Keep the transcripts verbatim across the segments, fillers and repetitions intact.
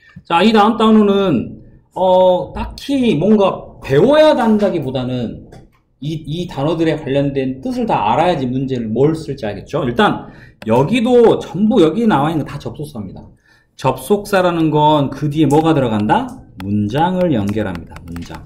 자, 이 다음 단어는 어, 딱히 뭔가 배워야 한다기보다는 이, 이 단어들에 관련된 뜻을 다 알아야지 문제를 뭘 쓸지 알겠죠? 일단 여기도 전부 여기 나와 있는 거 다 접속사입니다. 접속사라는 건 그 뒤에 뭐가 들어간다? 문장을 연결합니다. 문장.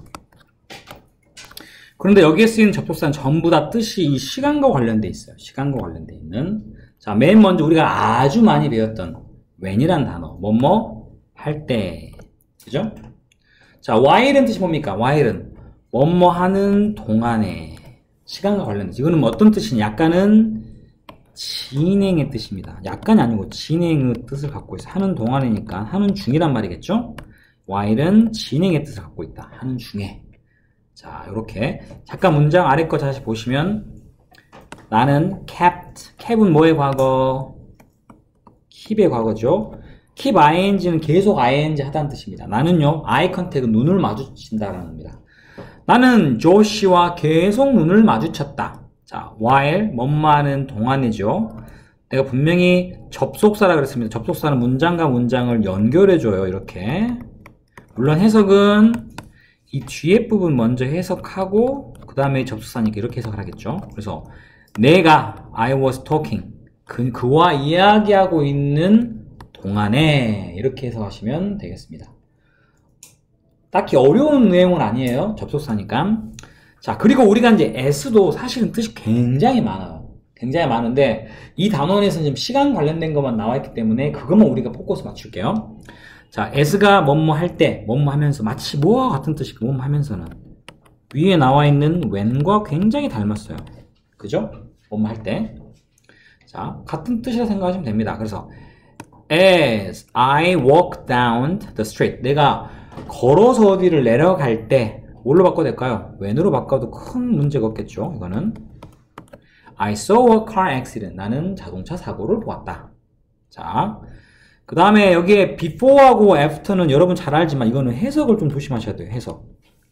그런데 여기에 쓰이는 접속사는 전부 다 뜻이 이 시간과 관련돼 있어요. 시간과 관련돼 있는. 자, 맨 먼저 우리가 아주 많이 배웠던 when이란 단어. 뭐뭐 할 때. 그죠? 자, while은 뜻이 뭡니까? while은 뭐뭐 하는 동안에. 시간과 관련돼. 이거는 뭐 어떤 뜻이냐? 약간은 진행의 뜻입니다. 약간이 아니고 진행의 뜻을 갖고 있어요. 하는 동안이니까 하는 중이란 말이겠죠? while은 진행의 뜻을 갖고 있다. 하는 중에. 자, 요렇게 잠깐 문장 아래 거 다시 보시면 나는 kept, kep은 뭐의 과거? keep의 과거죠. keep ing는 계속 ing 하다는 뜻입니다. 나는요, eye contact은 눈을 마주친다라는 겁니다. 나는 조시와 계속 눈을 마주쳤다. 자, while 뭐뭐하는 동안이죠. 내가 분명히 접속사라 그랬습니다. 접속사는 문장과 문장을 연결해줘요. 이렇게. 물론 해석은 이 뒤에 부분 먼저 해석하고 그 다음에 접속사니까 이렇게 해석을 하겠죠. 그래서 내가 I was talking 그, 그와 이야기하고 있는 동안에 이렇게 해석하시면 되겠습니다. 딱히 어려운 내용은 아니에요. 접속사니까. 자, 그리고 우리가 이제 as도 사실은 뜻이 굉장히 많아요. 굉장히 많은데 이 단원에서는 지금 시간 관련된 것만 나와 있기 때문에 그것만 우리가 포커스 맞출게요. 자, as가 뭐뭐 할 때, 뭐뭐 하면서 마치 뭐와 같은 뜻이 뭐뭐 하면서는 위에 나와 있는 when과 굉장히 닮았어요. 그죠? 뭐뭐 할 때. 자, 같은 뜻이라 생각하시면 됩니다. 그래서 as I walk down the street 내가 걸어서 어디를 내려갈 때 뭘로 바꿔도 될까요? when으로 바꿔도 큰 문제가 없겠죠. 이거는 I saw a car accident 나는 자동차 사고를 보았다. 자, 그 다음에 여기에 before하고 after는 여러분 잘 알지만 이거는 해석을 좀 조심하셔야 돼요. 해석.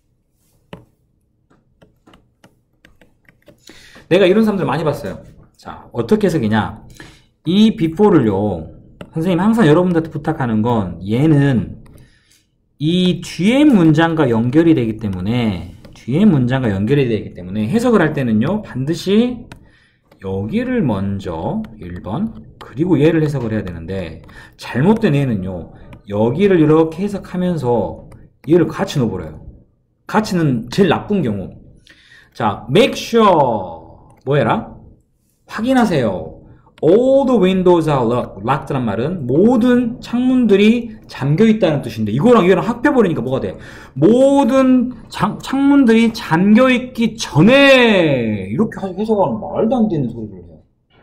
내가 이런 사람들 많이 봤어요. 자, 어떻게 해석이냐. 이 before를요. 선생님 항상 여러분들한테 부탁하는 건 얘는 이 뒤에 문장과 연결이 되기 때문에 뒤에 문장과 연결이 되기 때문에 해석을 할 때는요. 반드시 여기를 먼저 일 번 그리고 얘를 해석을 해야 되는데 잘못된 얘는요. 여기를 이렇게 해석하면서 얘를 같이 넣어버려요. 같이는 제일 나쁜 경우. 자, make sure 뭐 해라? 확인하세요. All the windows are locked. locked란 말은 모든 창문들이 잠겨있다는 뜻인데 이거랑 이거랑 합해버리니까 뭐가 돼? 모든 장, 창문들이 잠겨있기 전에 이렇게 해석하는 말도 안 되는 소리를 해요.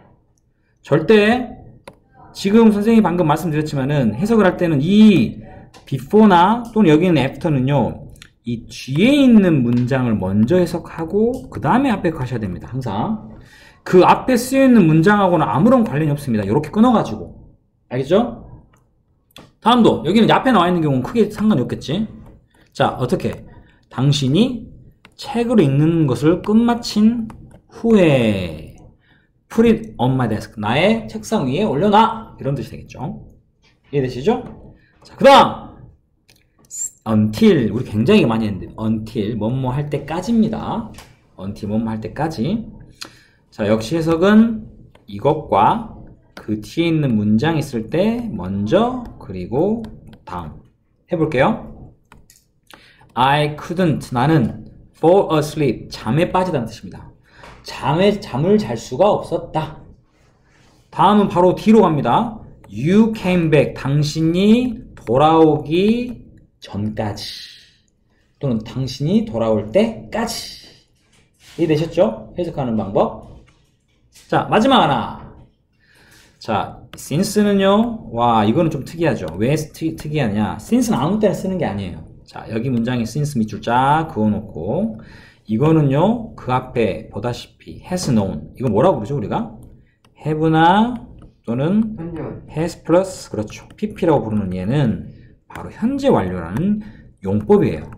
절대 지금 선생님이 방금 말씀드렸지만은 해석을 할 때는 이 before나 또는 여기는 after는요. 이 뒤에 있는 문장을 먼저 해석하고 그 다음에 앞에 가셔야 됩니다. 항상. 그 앞에 쓰여있는 문장하고는 아무런 관련이 없습니다. 이렇게 끊어가지고. 알겠죠? 다음도 여기는 앞에 나와있는 경우는 크게 상관이 없겠지. 자, 어떻게? 당신이 책을 읽는 것을 끝마친 후에 Put it on my desk. 나의 책상 위에 올려놔. 이런 뜻이 되겠죠. 이해되시죠? 자, 그 다음 until 우리 굉장히 많이 했는데 until 뭐뭐 할 때까지입니다. until 뭐뭐 할 때까지. 자, 역시 해석은 이것과 그 뒤에 있는 문장 있을 때 먼저 그리고 다음 해볼게요. I couldn't 나는 fall asleep 잠에 빠지다는 뜻입니다. 잠에 잠을 잘 수가 없었다. 다음은 바로 뒤로 갑니다. You came back 당신이 돌아오기 전까지 또는 당신이 돌아올 때까지. 이해되셨죠? 해석하는 방법. 자, 마지막 하나. 자, since는요. 와, 이거는 좀 특이하죠. 왜 특, 특이하냐? since는 아무 때나 쓰는 게 아니에요. 자, 여기 문장에 since 밑줄 쫙 그어놓고 이거는요. 그 앞에 보다시피 has known. 이거 뭐라고 부르죠, 우리가? have나 또는 has plus 그렇죠. pp라고 부르는 얘는 바로 현재 완료라는 용법이에요.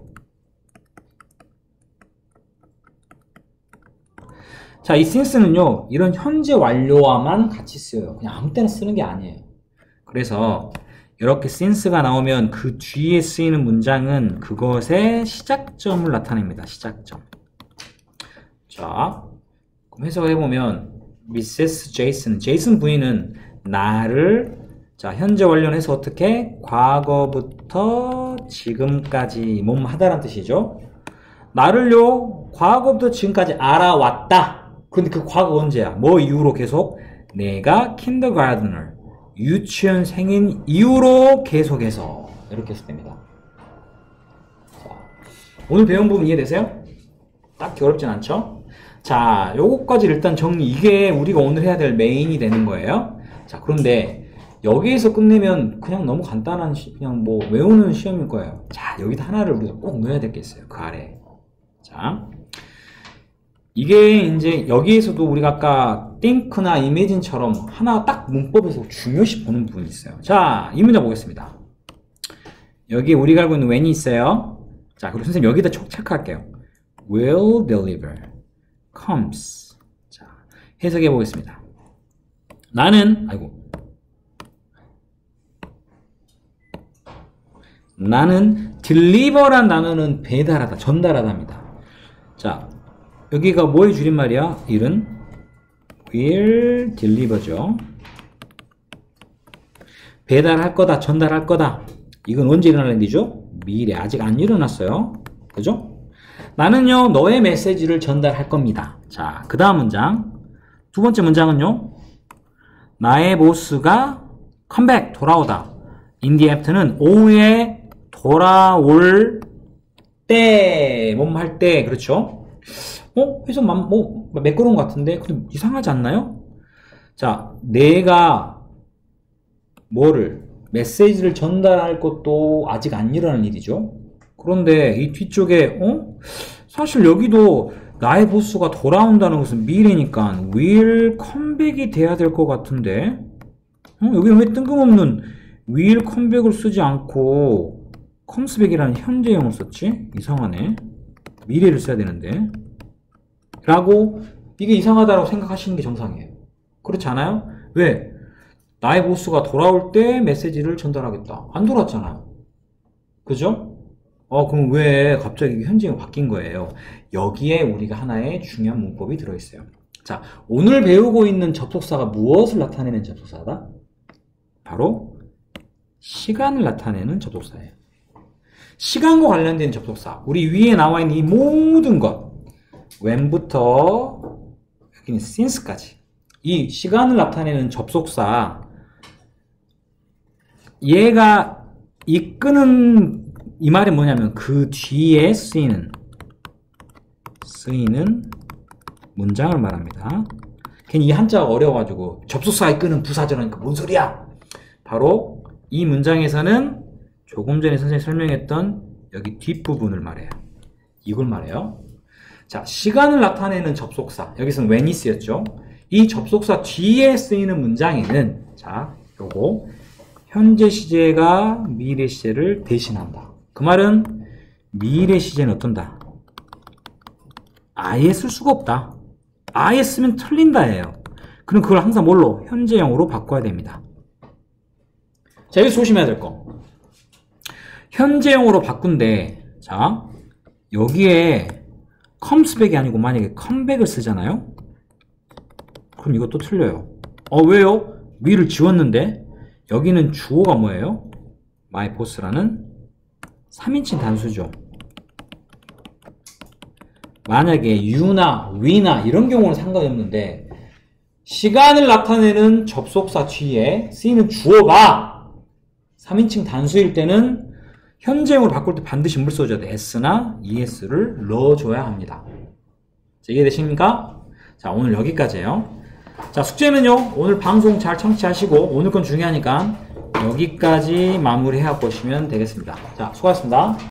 자, 이 since는요, 이런 현재 완료와만 같이 쓰여요. 그냥 아무 때나 쓰는 게 아니에요. 그래서 이렇게 since가 나오면 그 뒤에 쓰이는 문장은 그것의 시작점을 나타냅니다. 시작점. 자, 그럼 해석을 해보면 미세스 제이슨, 제이슨 부인은 나를 자 현재 완료해서 어떻게? 과거부터 지금까지 몸 하다란 뜻이죠. 나를요 과거부터 지금까지 알아왔다. 근데 그 과거 언제야? 뭐 이후로 계속? 내가 kindergartener 유치원생인 이후로 계속해서 이렇게 해석됩니다. 자, 오늘 배운 부분 이해되세요? 딱히 어렵진 않죠? 자, 요거까지 일단 정리. 이게 우리가 오늘 해야 될 메인이 되는 거예요. 자, 그런데 여기에서 끝내면 그냥 너무 간단한 시, 그냥 뭐 외우는 시험일 거예요. 자, 여기다 하나를 우리가 꼭 넣어야 될 게 있어요. 그 아래. 자, 이게 이제 여기에서도 우리가 아까 think나 imagine처럼 하나 딱 문법에서 중요시 보는 부분이 있어요. 자, 이 문장 보겠습니다. 여기 우리가 알고 있는 when이 있어요. 자, 그리고 선생님 여기다 촉 체크할게요. will deliver comes. 자, 해석해 보겠습니다. 나는 아이고 나는 deliver란 단어는 배달하다, 전달하다입니다. 자, 여기가 뭐의 줄임말이야? 일은 will deliver죠. 배달할 거다, 전달할 거다. 이건 언제 일어날 일이죠? 미래. 아직 안 일어났어요. 그죠? 나는요, 너의 메시지를 전달할 겁니다. 자, 그 다음 문장. 두 번째 문장은요, 나의 보스가 컴백, 돌아오다. in the afternoon, 오후에 돌아올 때, 몸 할 때, 그렇죠? 어? 해서 뭐 매끄러운 것 같은데 근데 이상하지 않나요? 자, 내가 뭐를 메시지를 전달할 것도 아직 안 일어난 일이죠. 그런데 이 뒤쪽에 어? 사실 여기도 나의 보스가 돌아온다는 것은 미래니까 will comeback이 돼야 될 것 같은데 어? 여기는 왜 뜬금없는 will comeback을 쓰지 않고 comes back이라는 현재형을 썼지? 이상하네. 미래를 써야 되는데 라고 이게 이상하다고 생각하시는 게 정상이에요. 그렇지 않아요? 왜? 나의 보스가 돌아올 때 메시지를 전달하겠다. 안 돌아왔잖아요. 그죠? 어, 그럼 왜 갑자기 현재가 바뀐 거예요? 여기에 우리가 하나의 중요한 문법이 들어있어요. 자, 오늘 배우고 있는 접속사가 무엇을 나타내는 접속사다? 바로 시간을 나타내는 접속사예요. 시간과 관련된 접속사. 우리 위에 나와 있는 이 모든 것. when부터 여기는 since까지. 이 시간을 나타내는 접속사. 얘가 이끄는 이 말이 뭐냐면 그 뒤에 쓰이는 쓰이는 문장을 말합니다. 괜히 이 한자가 어려워가지고 접속사가 이끄는 부사절하니까 뭔 소리야? 바로 이 문장에서는 조금 전에 선생님이 설명했던 여기 뒷부분을 말해요. 이걸 말해요. 자, 시간을 나타내는 접속사. 여기서는 when이 쓰였죠. 이 접속사 뒤에 쓰이는 문장에는 자, 요거 현재 시제가 미래 시제를 대신한다. 그 말은 미래 시제는 어떤다? 아예 쓸 수가 없다. 아예 쓰면 틀린다예요. 그럼 그걸 항상 뭘로? 현재형으로 바꿔야 됩니다. 자, 여기서 조심해야 될 거. 현재형으로 바꾼데, 자, 여기에 comes back이 아니고 만약에 comeback을 쓰잖아요? 그럼 이것도 틀려요. 어, 왜요? will을 지웠는데, 여기는 주어가 뭐예요? my boss라는 삼인칭 단수죠. 만약에 you나 we나 이런 경우는 상관이 없는데, 시간을 나타내는 접속사 뒤에 쓰이는 주어가 삼인칭 단수일 때는 현재형으로 바꿀 때 반드시 뭘 써줘야 돼? s나 es를 넣어줘야 합니다. 자, 이해되십니까? 자, 오늘 여기까지예요. 자, 숙제는요, 오늘 방송 잘 청취하시고, 오늘 건 중요하니까 여기까지 마무리해 보시면 되겠습니다. 자, 수고하셨습니다.